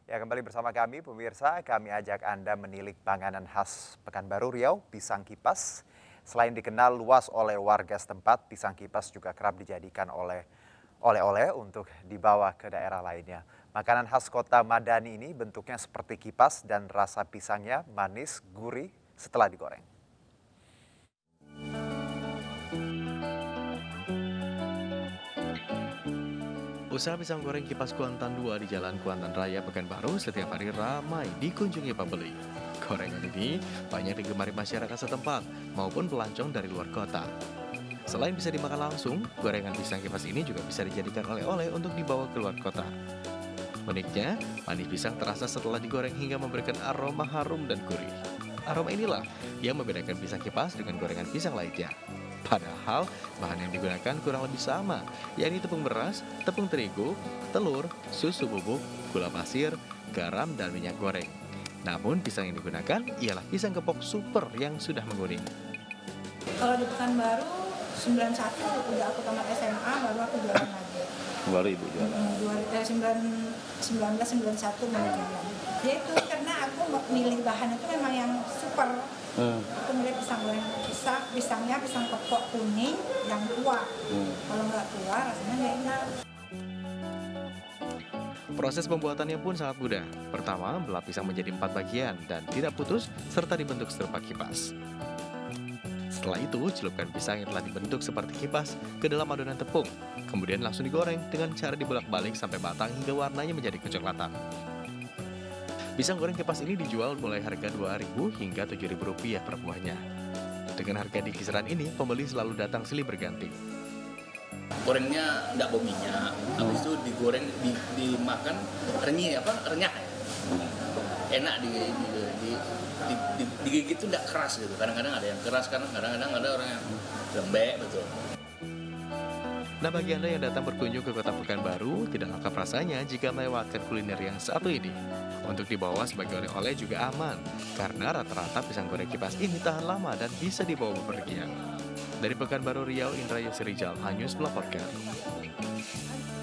Ya, kembali bersama kami pemirsa, kami ajak Anda menilik panganan khas Pekanbaru Riau, pisang kipas. Selain dikenal luas oleh warga setempat, pisang kipas juga kerap dijadikan oleh-oleh untuk dibawa ke daerah lainnya. Makanan khas kota Madani ini bentuknya seperti kipas dan rasa pisangnya manis, gurih setelah digoreng. Usaha pisang goreng kipas Kuantan 2 di Jalan Kuantan Raya, Pekanbaru setiap hari ramai dikunjungi pembeli. Gorengan ini banyak digemari masyarakat setempat maupun pelancong dari luar kota. Selain bisa dimakan langsung, gorengan pisang kipas ini juga bisa dijadikan oleh-oleh untuk dibawa ke luar kota. Uniknya, manis pisang terasa setelah digoreng hingga memberikan aroma harum dan gurih. Aroma inilah yang membedakan pisang kipas dengan gorengan pisang lainnya. Padahal, bahan yang digunakan kurang lebih sama, yakni tepung beras, tepung terigu, telur, susu bubuk, gula pasir, garam, dan minyak goreng. Namun, pisang yang digunakan ialah pisang kepok super yang sudah menguning. Kalau di Pekanbaru 91 udah aku tamat SMA baru aku jualan lagi. Baru ibu jualan. 1991 mulai jualan. Ya itu karena aku milih bahan itu memang yang super. Aku milih pisang goreng pisangnya pisang kepok kuning yang tua. Kalau nggak tua rasanya nggak enak. Proses pembuatannya pun sangat mudah. Pertama, belah pisang menjadi 4 bagian dan tidak putus serta dibentuk serupa kipas. Setelah itu, celupkan pisang yang telah dibentuk seperti kipas ke dalam adonan tepung. Kemudian langsung digoreng dengan cara dibolak-balik sampai matang hingga warnanya menjadi kecoklatan. Pisang goreng kipas ini dijual mulai harga Rp2.000 hingga Rp7.000 per buahnya. Dengan harga di kisaran ini, pembeli selalu datang silih berganti. Gorengnya nggak bau minyak, habis itu digoreng, dimakan renyah ya. Enak digigit itu nggak keras gitu. Kadang-kadang ada yang keras, kadang-kadang ada orang yang lembek betul. Nah, bagi Anda yang datang berkunjung ke kota Pekanbaru, tidak lengkap rasanya jika melewatkan kuliner yang satu ini. Untuk dibawa sebagai oleh-oleh juga aman, karena rata-rata pisang goreng kipas ini tahan lama dan bisa dibawa bepergian. Dari Pekanbaru Riau, Indra Yosirijal, Hanyus melaporkan.